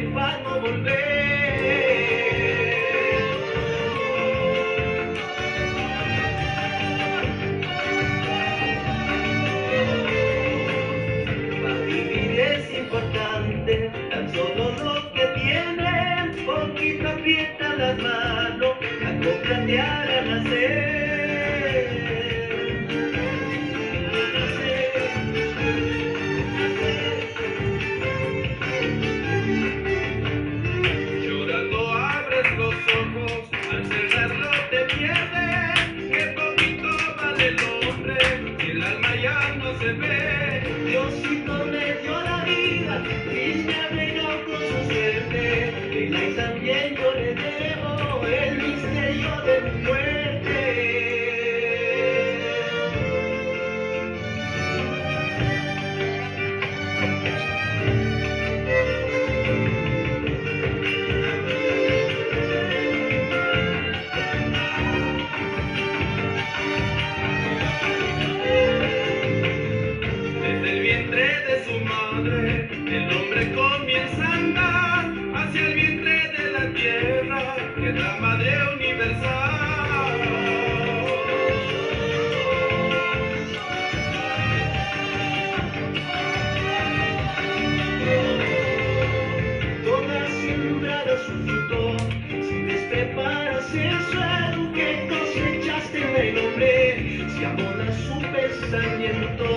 para no volver. Para vivir es importante tan solo lo que tienen, poquito aprietan las manos, acoplan de al nacer. Llorando abres los ojos, al cerrarlo te pierdes, que poquito vale el hombre, y el alma ya no se ve. Diosito me dio la vida y me arregló con su suerte, y también yo le debo el misterio de mi muerte. Desde el vientre de su madre, el hombre comienza a andar hacia el vientre de la tierra, que es la madre universal. Toda siembra da su fruto, si despreparas el suelo que cosechaste en el hombre, si abonas su pensamiento.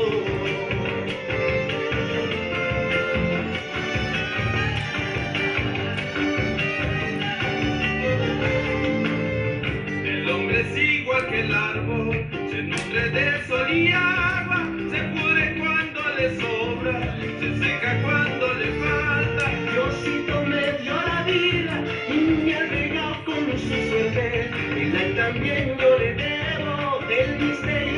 El hombre es igual que el árbol, se nutre de sol y agua, se pudre cuando le sobra, se seca cuando le falta. Diosito me dio la vida y me ha regado con su suerte, y también yo le debo el misterio